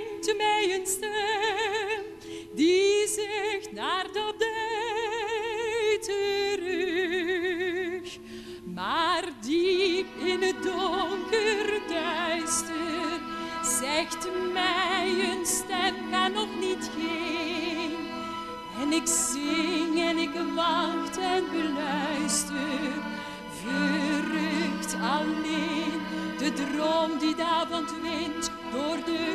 klinkt mij een stem die zegt naar de tijd terug. Maar diep in het donker duister zegt mij een stem, ga nog niet heen. En ik zing en ik wacht en beluister, verrukt alleen de droom die de avondwind door de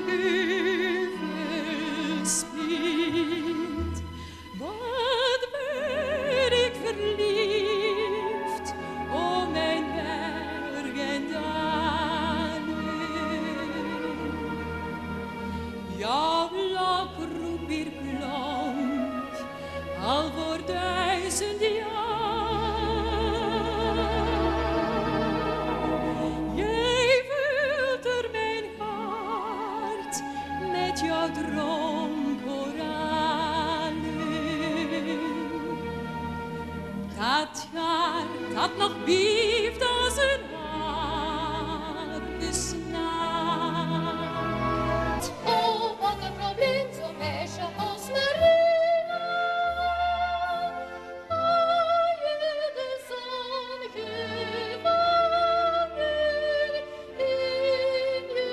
heuvels spint. Wat ben ik verliefd, o mijn berg en dalen. Jouw lach roept weer klonk, al voor 1000 jaar. Jij vult er mijn hart met jouw droomkoralen. Dat hart dat nog beeft als een harpesnaar. Oh, wat een probleem, zo'n meisje als Maria. Waar je de zon gevangen in je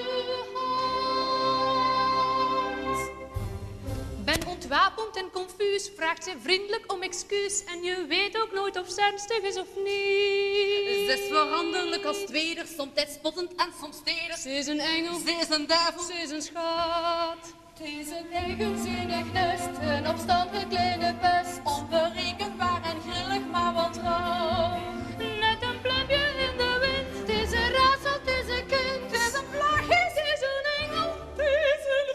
hand. Ben ontwapend en confuus, vraagt zij vriendelijk om excuus. En je weet ook nooit of ze ernstig is of niet. Ze is veranderlijk als tweeder, somtijds spottend en soms teder. Ze is een engel, Ze is een duivel. ze is een schat. Het is een eigenzinnig nest, een opstandig kleine pest. Onberekenbaar en grillig, maar wat trouw. Net een plumpje in de wind. Het is een raadsel, het is een kind. Het is een plaagje, Het is een engel. Het is een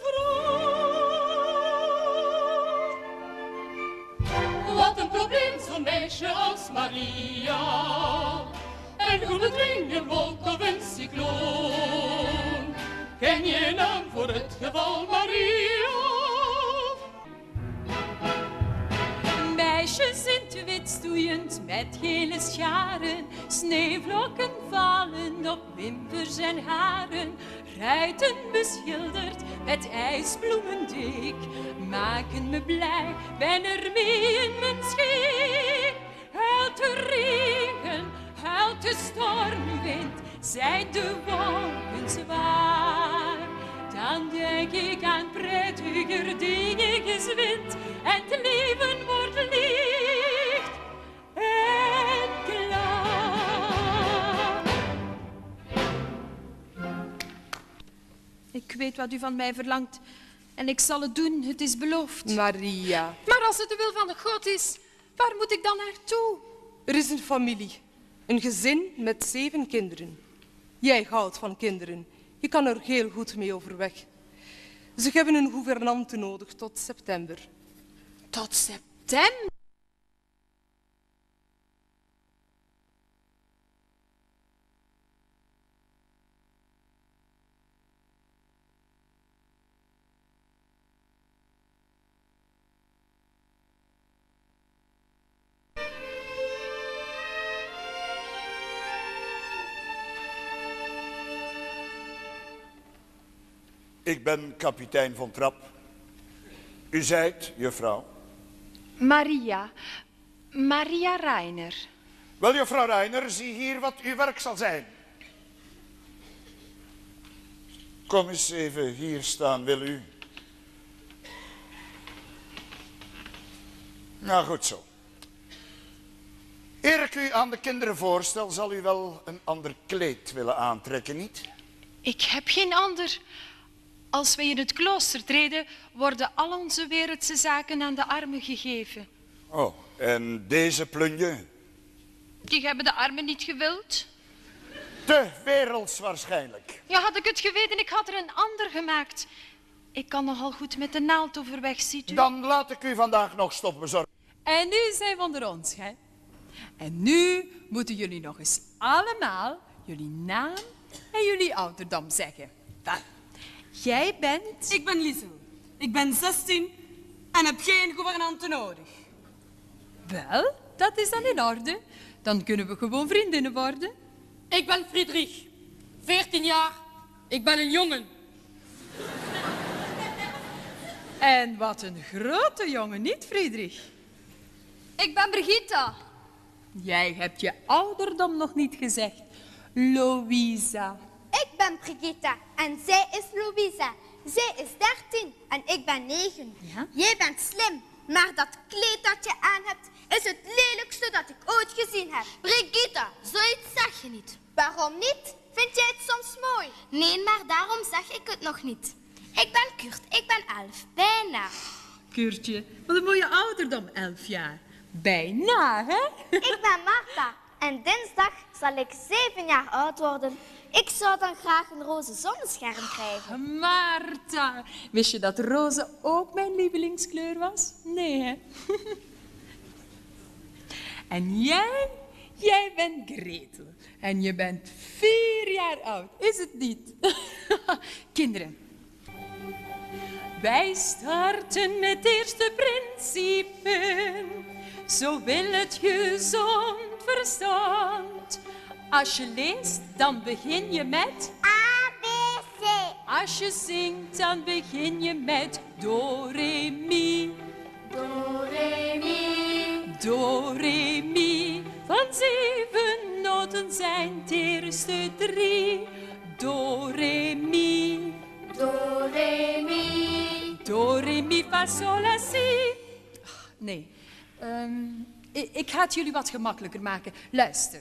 vrouw. Wat een probleem, zo'n meisje als Maria. En hoe bedwing een wolk of een cycloon. Ken je naam voor het geval Maria? Meisjes in het wit stoeiend met gele scharen, sneeuwvlokken vallen op wimpers en haren, ruiten beschilderd met ijsbloemen dik, maken me blij, ben er mee in mijn schik. Huilt de regen, huilt de stormwind, zijn de wolken zwaar. Dan denk ik aan prettiger dingen gezwind en het leven wordt licht en klaar. Ik weet wat u van mij verlangt en ik zal het doen, het is beloofd. Maria, Maar als het de wil van de God is, waar moet ik dan naartoe? er is een familie. Een gezin met 7 kinderen. Jij houdt van kinderen. Je kan er heel goed mee overweg. Ze hebben een gouvernante nodig tot september. Tot september? Ik ben kapitein Von Trapp. U zijt, juffrouw? Maria. Maria Reiner. Wel, juffrouw Reiner, zie hier wat uw werk zal zijn. Kom eens even hier staan, wil u? Nou, goed zo. Eer ik u aan de kinderen voorstel, zal u wel een ander kleed willen aantrekken, niet? Ik heb geen ander. Als wij in het klooster treden, worden al onze wereldse zaken aan de armen gegeven. Oh, en deze plunje? Die hebben de armen niet gewild. Te werelds waarschijnlijk. Ja, had ik het geweten, ik had er een ander gemaakt. Ik kan nogal goed met de naald overweg, ziet u. Dan laat ik u vandaag nog stof bezorgen. En nu zijn we onder ons, hè? En nu moeten jullie nog eens allemaal jullie naam en jullie ouderdom zeggen. Wel, jij bent... Ik ben Liesel. Ik ben 16 en heb geen gouvernante nodig. Wel, dat is dan in orde. Dan kunnen we gewoon vriendinnen worden. Ik ben Friedrich. 14 jaar. Ik ben een jongen. En wat een grote jongen, niet Friedrich? Ik ben Brigitta. Jij hebt je ouderdom nog niet gezegd. Louisa. Ik ben Brigitta en zij is Louisa. Zij is 13 en ik ben 9. Ja? Jij bent slim, maar dat kleed dat je aan hebt is het lelijkste dat ik ooit gezien heb. Brigitta, zoiets zeg je niet. Waarom niet? Vind jij het soms mooi? Nee, maar daarom zeg ik het nog niet. Ik ben Kurt, ik ben 11, bijna. Kurtje, wat een mooie ouderdom, 11 jaar. Bijna, hè? Ik ben Marta en dinsdag zal ik 7 jaar oud worden. Ik zou dan graag een roze zonnescherm krijgen. Marta, wist je dat roze ook mijn lievelingskleur was? Nee, hè? En jij bent Gretel. En je bent 4 jaar oud, is het niet? Kinderen. Wij starten met het eerste principe. Zo wil het gezond verstand. Als je leest, dan begin je met A, B, C. Als je zingt, dan begin je met do, re, mi. Do, re, mi. Do, re, mi. Van 7 noten zijn het eerste 3. Do, re, mi. Do, re, mi. Do, re, mi, fa, sol, la, si. Nee, ik ga het jullie wat gemakkelijker maken. Luister.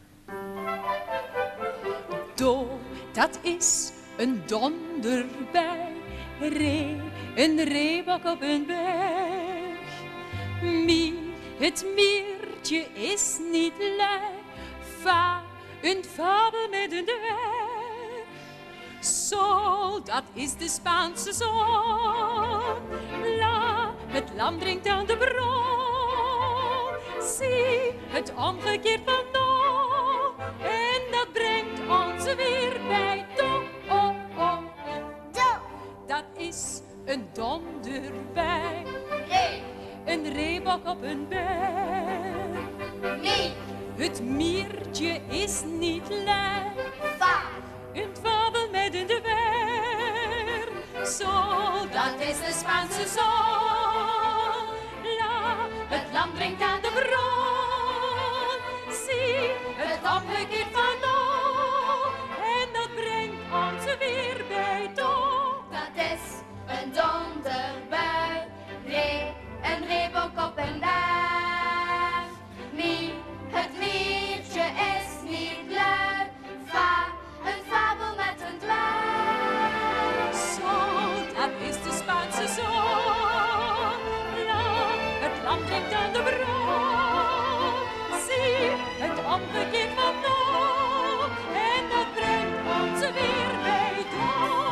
Do, dat is een donderbij. Re, een reebok op een berg. Mi, het miertje is niet lui. Fa, een fabel met een dwerg. Sol, dat is de Spaanse zon. La, het lam drinkt aan de bron. Si, het omgekeerd van do. En dat brengt ons weer bij do. Oh, oh. Do. Dat is een donderbij. Re, Een reebok op een berg. mi, Het miertje is niet lui. fa. Een fabel met een dwerg. Zo, dat is de Spaanse zon. La, het lam drinkt aan de bron. Zie, het omgekeerd van do. En dat brengt ons weer bij do. Dat is een donderbui. Re, een reebok op een berg. Mi, het miertje is niet lui. Fa, een fabel met een dwerg. Zo, dat is de Spaanse zon. La, het lam drinkt aan de bron. Zie, het omgekeerd van do. En dat brengt ons weer bij do.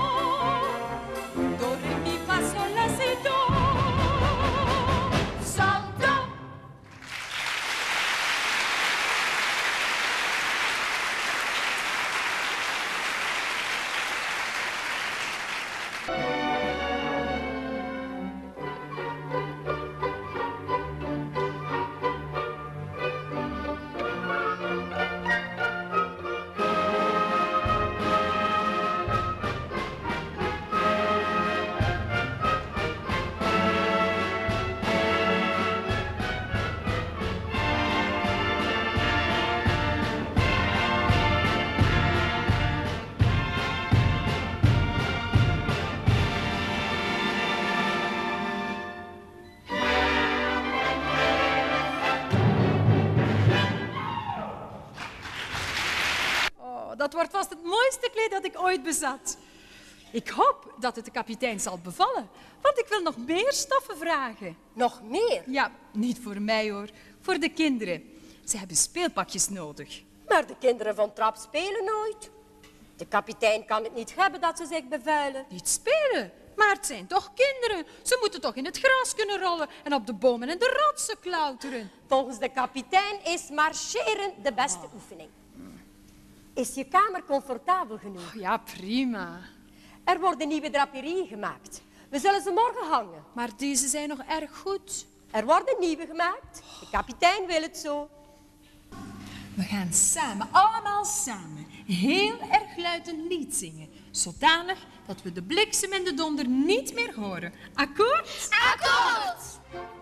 Do, re, mi, fa, sol, la, si, do. Sol, do. Dat wordt vast het mooiste kleed dat ik ooit bezat. Ik hoop dat het de kapitein zal bevallen, want ik wil nog meer stoffen vragen. Nog meer? Ja, niet voor mij hoor, voor de kinderen. Ze hebben speelpakjes nodig. Maar de kinderen van Trap spelen nooit. De kapitein kan het niet hebben dat ze zich bevuilen. Niet spelen, maar het zijn toch kinderen. Ze moeten toch in het gras kunnen rollen en op de bomen en de rotsen klauteren. Volgens de kapitein is marcheren de beste oefening. Is je kamer comfortabel genoeg? Ja, prima. Er worden nieuwe draperieën gemaakt. We zullen ze morgen hangen. Maar deze zijn nog erg goed. Er worden nieuwe gemaakt. De kapitein wil het zo. We gaan samen, allemaal samen, heel erg luid een lied zingen. Zodanig dat we de bliksem en de donder niet meer horen. Akkoord? Akkoord!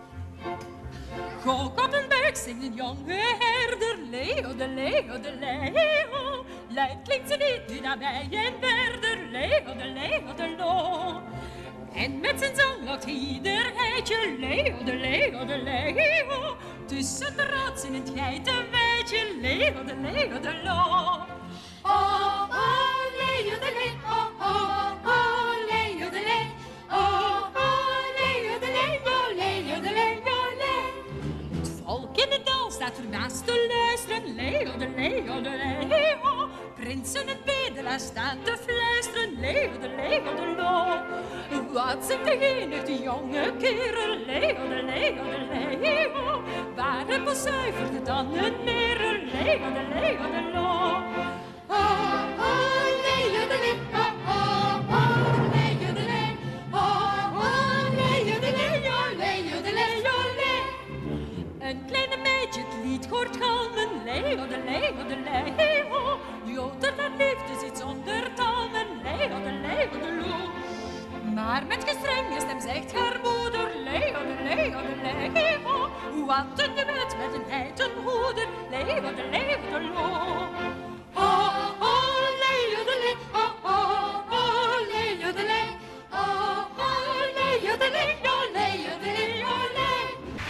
Gok op een berg zingt een jonge herder, Leo de Leo de Leo. Luid klinkt zijn lied nu naar mij en verder, Leo de Lo. En met zijn zang lokt ieder heitje, Leo de Leo. Tussen de rots in het geitenweidje, Leo de Lo. Oh, oh, Leo de Lee, oh, oh, oh, Leo de Lee. Oh, oh, Leo de Lee, oh, Leo de Lee, oh, Lee. Het volk in het dal staat ernaast te luisteren, Leo de Leo. Prinsen en bedelaars staan te fluisteren, Leo de Lo. Wat zingt degene, die jonge kerel, Leo de Leo. Waar bezuiverde dan een merel, Leo de Lo. Oh, oh, Leo de Lee, oh, oh, oh, Leo de Lee. Oh, oh, Leo de Lee, oh, Leo de Lee, oh, Lee. Een kleine meidje het lied hoort galmen, Leo de Leo. Jodelt en liefde zit zonder talmen, Leo de Lo. Maar met gestrenge stem zegt haar moeder, Leo de Leo. Wat een duet met een heitenhoeder, Leo de Lo. Oh, oh, Leo de Lee, oh, oh, oh, Leo de Lee. Oh, oh, Leo de Lee, oh, Leo de Lee, oh, Lee.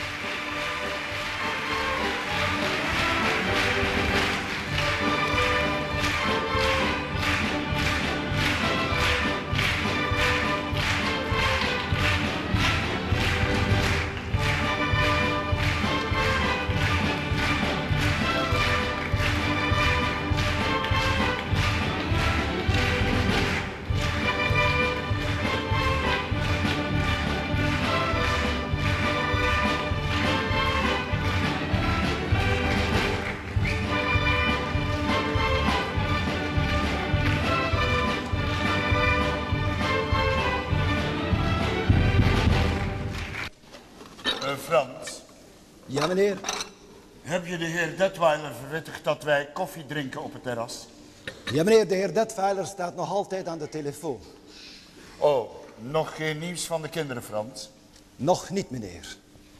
Frans. Ja, meneer. Heb je de heer Detweiler verwittigd dat wij koffie drinken op het terras? Ja, meneer, de heer Detweiler staat nog altijd aan de telefoon. Oh, nog geen nieuws van de kinderen, Frans? Nog niet, meneer.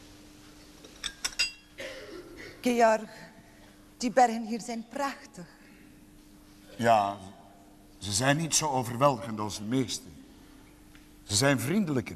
Georg, die bergen hier zijn prachtig. Ja, ze zijn niet zo overweldigend als de meeste. Ze zijn vriendelijker.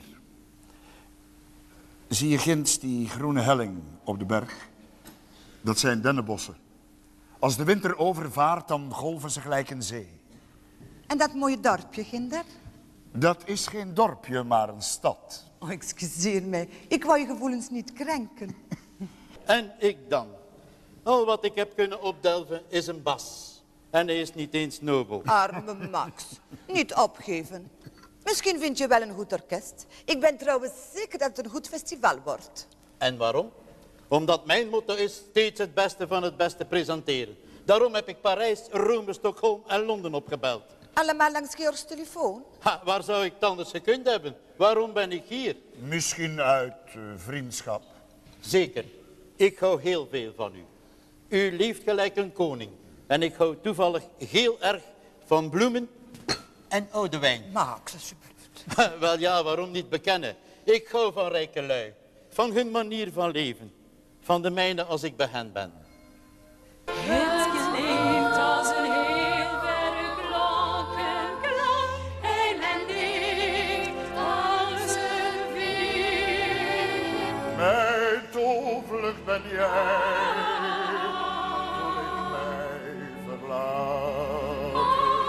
Zie je ginds die groene helling op de berg? Dat zijn dennenbossen. Als de winter overvaart, dan golven ze gelijk een zee. En dat mooie dorpje, Ginder? Dat is geen dorpje, maar een stad. Oh, excuseer mij. Ik wou je gevoelens niet krenken. En ik dan. Al wat ik heb kunnen opdelven is een bas. En hij is niet eens nobel. Arme Max. Niet opgeven. Misschien vind je wel een goed orkest. Ik ben trouwens zeker dat het een goed festival wordt. En waarom? Omdat mijn motto is steeds het beste van het beste presenteren. Daarom heb ik Parijs, Rome, Stockholm en Londen opgebeld. Allemaal langs Georgs telefoon? Ha, waar zou ik het anders gekund hebben? Waarom ben ik hier? Misschien uit vriendschap. Zeker. Ik hou heel veel van u. U leeft gelijk een koning. En ik hou toevallig heel erg van bloemen en oude wijn. Max, alsjeblieft. Wel ja, waarom niet bekennen? Ik hou van rijke lui. Van hun manier van leven. Van de mijne als ik bij hen ben. Het klinkt als een heel verre klokkenklank, ellendig als een veer. Mijn toevlucht ben jij, toen ik mij verlaat.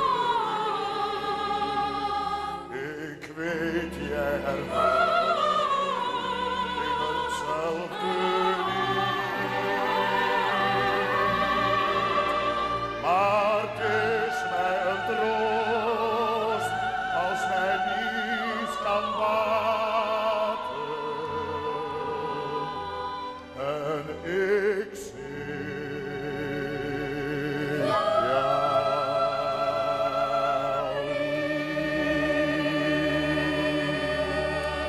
Ik weet, jij ervaart immer hetzelfde niet. Maar het is mij een troost als mij niets kan baten. En ik zing jou lief.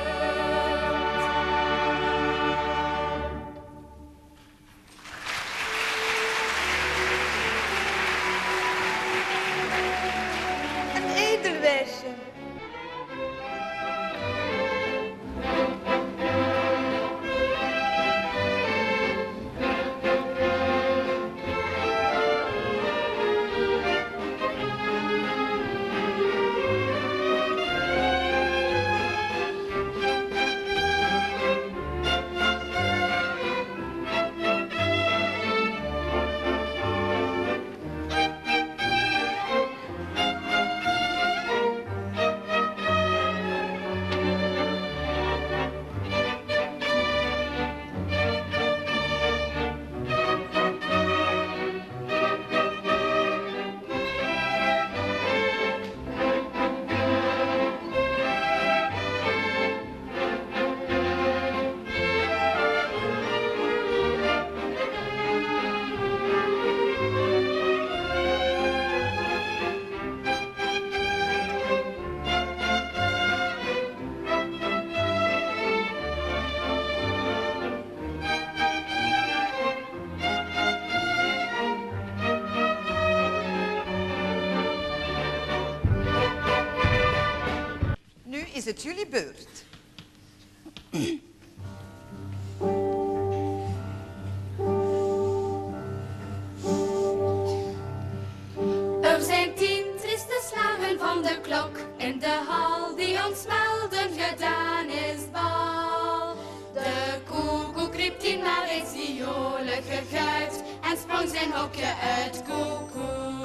is het jullie beurt. Er zijn 10 trieste slagen van de klok in de hal die ons melden gedaan is bal. De koekoek riep 10-maal reeds die jolige guit en sprong zijn hokje uit. Koekoek,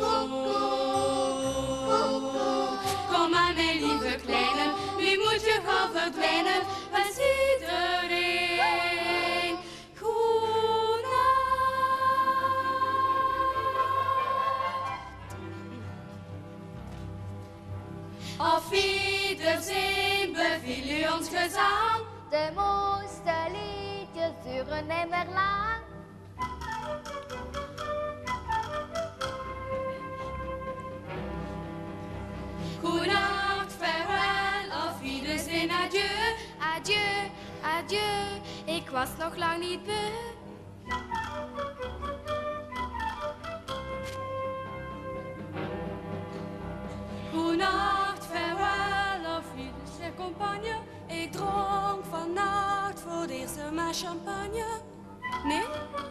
kom aan mijn lieve kleine, nu moet je gauw verdwijnen, wens iedereen goenacht. Auf Wiedersehen beviel u ons gezang. De mooiste liedjes duren nimmer lang. Goenacht, farewell, auf Wiedersehen, adieu. Adieu, adieu, ik was nog lang niet beu. Goenacht, farewell, auf Wiedersehen, compagne. Ik dronk vannacht voor het eerste maar champagne. Nee?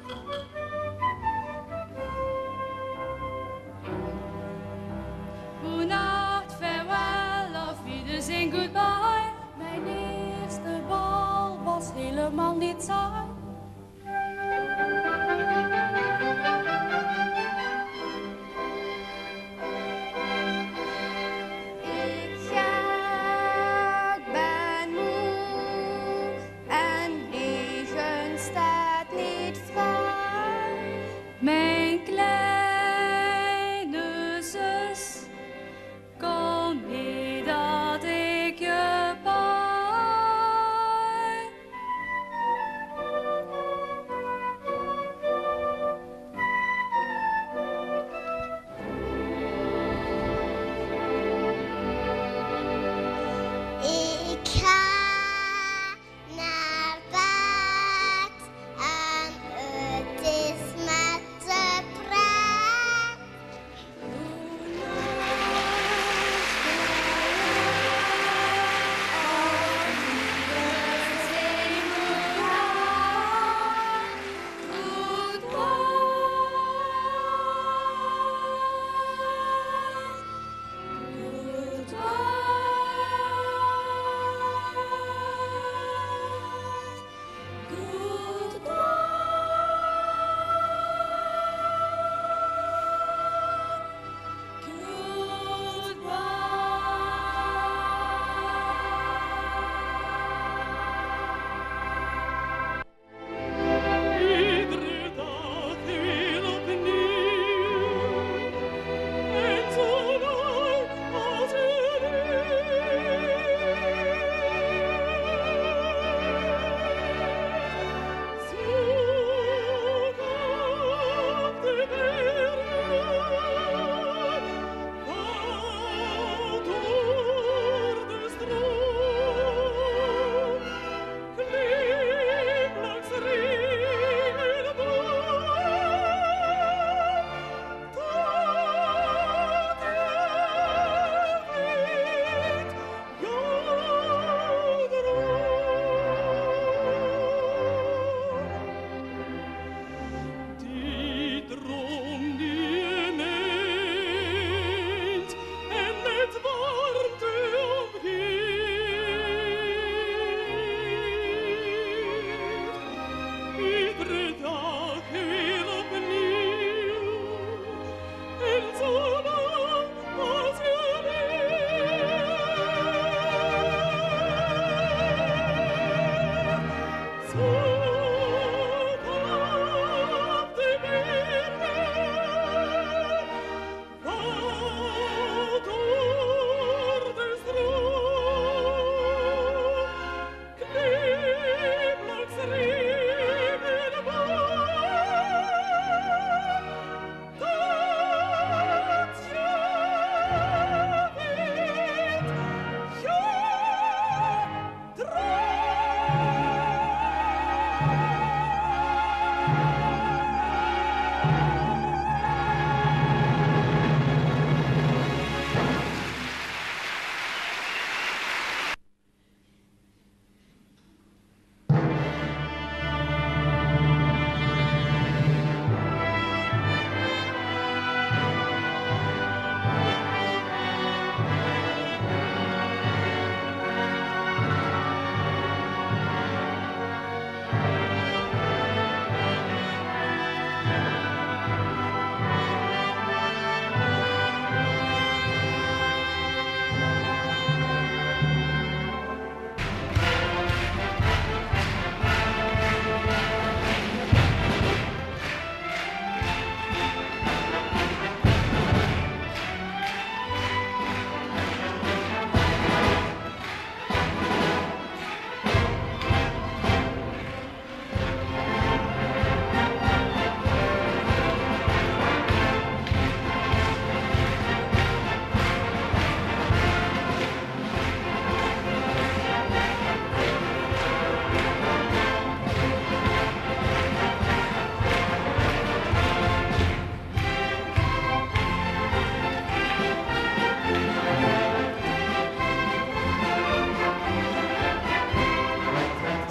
Goenacht, farewell, auf Wiedersehen, goodbye. Mijn eerste bal was helemaal niet saai. Ik ga, ik ben moe en liegen staat niet vrij. Mijn kleine zus, kom mee dat ik je baai.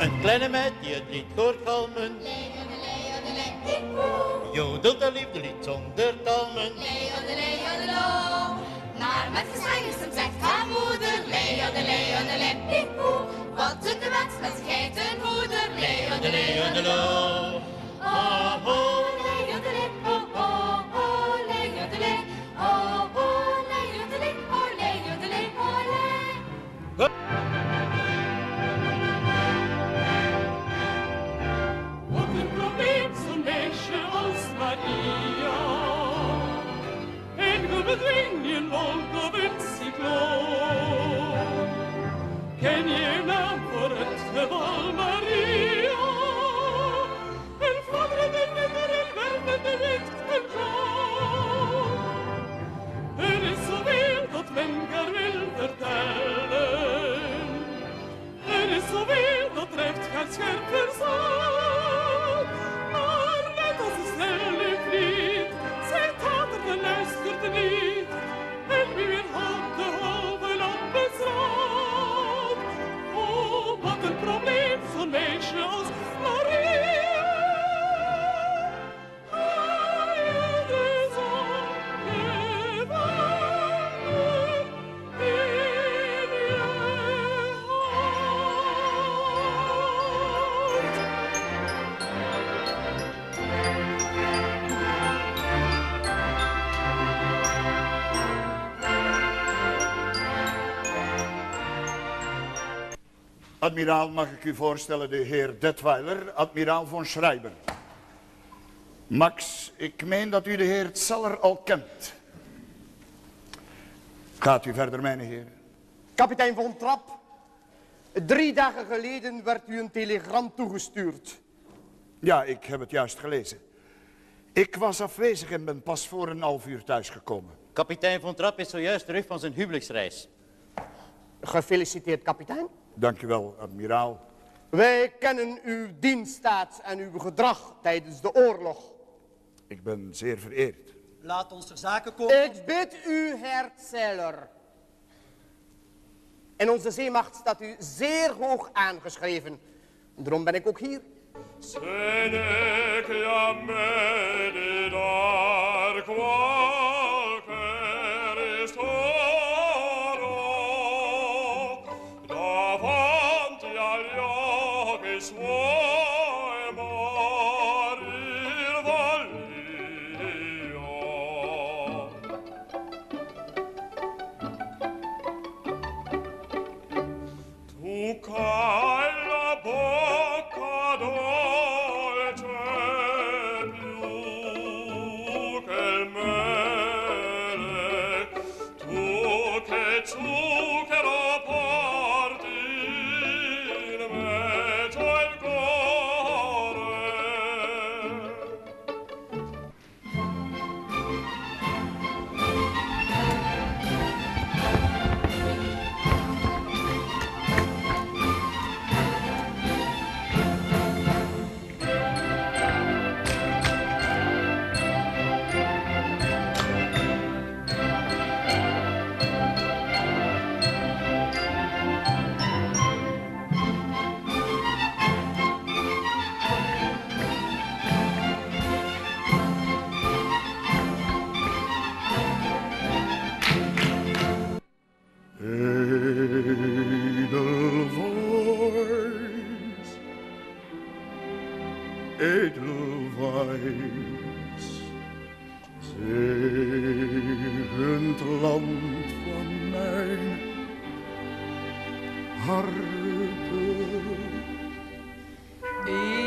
Een kleine meid die het lied hoort galmen. Jodelt een liefdelied zonder talmen. Maar met gestrenge stem zegt haar moeder, leeuwendeleo, wat doet de mens met zijn geitenhoeder? Leeuwendeleo, oh oh, leeuwendele, oh oh, oh leeuwendele, oh oh, leeuwendele, oh leeuwendele, oh le. Wat een probleem zo'n meisje als Maria. En we bedwingen rond op een cycloon. Ken je naam voor het geval Maria? En fladderende winder en wervende wind en kou. Er is zoveel dat men haar wil vertellen. Er is zoveel dat drijft haar scherp verstand. Maar net als een snelle vlieg, zij taterde, luisterde niet. En wie weer had de halve lampenstraat. Oh, wat een probleem, zo'n meisje als Maria. Hij is opgewandeld in je Admiraal, mag ik u voorstellen de heer Detweiler, admiraal von Schreiber. Max, ik meen dat u de heer Zeller al kent. Gaat u verder, mijn heer. Kapitein von Trapp, 3 dagen geleden werd u een telegram toegestuurd. Ja, ik heb het juist gelezen. Ik was afwezig en ben pas voor een half uur thuisgekomen. Kapitein von Trapp is zojuist terug van zijn huwelijksreis. Gefeliciteerd, kapitein. Dank u wel, admiraal. Wij kennen uw dienststaat en uw gedrag tijdens de oorlog. Ik ben zeer vereerd. Laat ons ter zake komen. Ik bid u, Herr Zeller. In onze zeemacht staat u zeer hoog aangeschreven. Daarom ben ik ook hier. Seneca me dar qualquer istoro davanti agli occhi suoi morir voglio. Tu cai la bocca dolce più che il mele, tu che zucchero porti in mezzo al cuore. Edelweiss, zegend land van mijn harte.